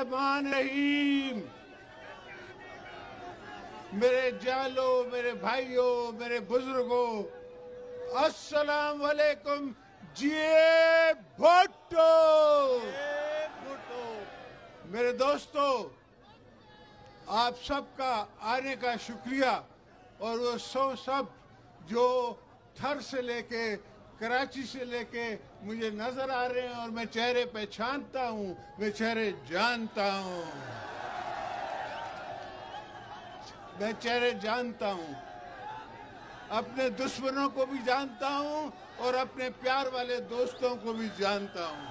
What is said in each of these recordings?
रहमान रहीम। मेरे जालो, मेरे भाइयों, मेरे बुजुर्गों, अस्सलाम वालेकुम। जिए भुट्टो। मेरे दोस्तों, आप सबका आने का शुक्रिया। और वो सब जो थर से लेके कराची से लेके मुझे नजर आ रहे हैं और मैं चेहरे पहचानता हूँ, मैं चेहरे जानता हूँ, मैं चेहरे जानता हूँ। अपने दुश्मनों को भी जानता हूँ और अपने प्यार वाले दोस्तों को भी जानता हूँ।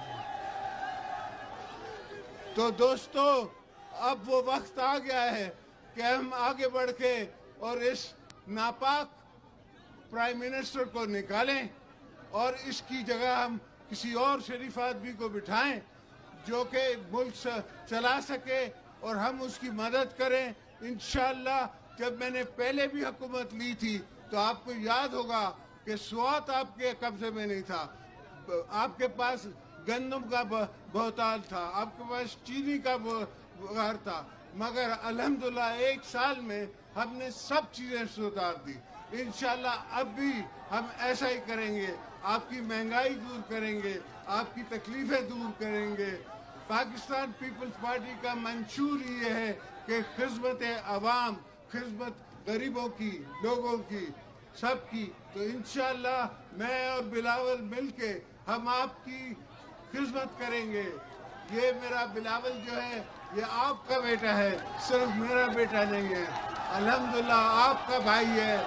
तो दोस्तों, अब वो वक्त आ गया है कि हम आगे बढ़ के और इस नापाक प्राइम मिनिस्टर को निकालें और इसकी जगह हम किसी और शरीफ आदमी को बिठाएं जो कि मुल्क चला सके और हम उसकी मदद करें। इंशाअल्लाह, जब मैंने पहले भी हुकूमत ली थी तो आपको याद होगा कि स्वात आपके कब्जे में नहीं था। आपके पास गंदम का बहुताल था, आपके पास चीनी का बुखार था, मगर अल्हम्दुलिल्लाह 1 साल में हमने सब चीजें सुधार दी। इंशाअल्लाह अब भी हम ऐसा ही करेंगे। आपकी महंगाई दूर करेंगे, आपकी तकलीफें दूर करेंगे। पाकिस्तान पीपल्स पार्टी का मंशूर ये है कि खिदमत अवाम, खिदमत गरीबों की, लोगों की, सबकी। तो इंशाअल्लाह मैं और बिलावल मिलके हम आपकी खिदमत करेंगे। ये मेरा बिलावल जो है ये आपका बेटा है, सिर्फ मेरा बेटा नहीं है। अल्हम्दुलिल्लाह आपका भाई है,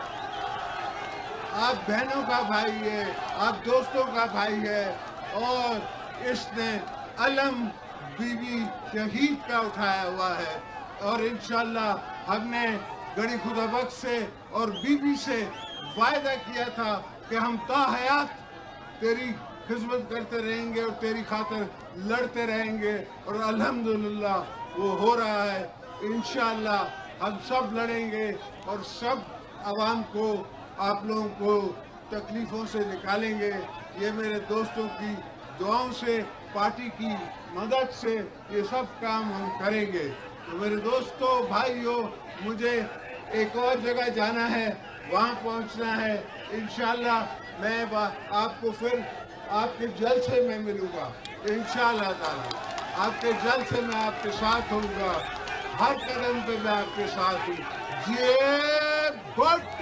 आप बहनों का भाई है, आप दोस्तों का भाई है। और इसने अलम बीबी शहीद का उठाया हुआ है। और इंशाअल्लाह हमने गड़ी खुदाबख्श से और बीबी से वायदा किया था कि हम ता हयात तेरी खिदमत करते रहेंगे और तेरी खातिर लड़ते रहेंगे। और अल्हम्दुलिल्लाह वो हो रहा है। इंशाअल्लाह हम सब लड़ेंगे और सब आवाम को, आप लोगों को तकलीफों से निकालेंगे। ये मेरे दोस्तों की दुआओं से, पार्टी की मदद से ये सब काम हम करेंगे। तो मेरे दोस्तों, भाइयों, मुझे एक और जगह जाना है, वहाँ पहुँचना है। इंशाअल्लाह मैं आपको फिर आपके जलसे में मिलूंगा। इंशाअल्लाह ताला आपके जलसे में आपके साथ होऊंगा, हर कदम पे मैं आपके साथ हूँ। ये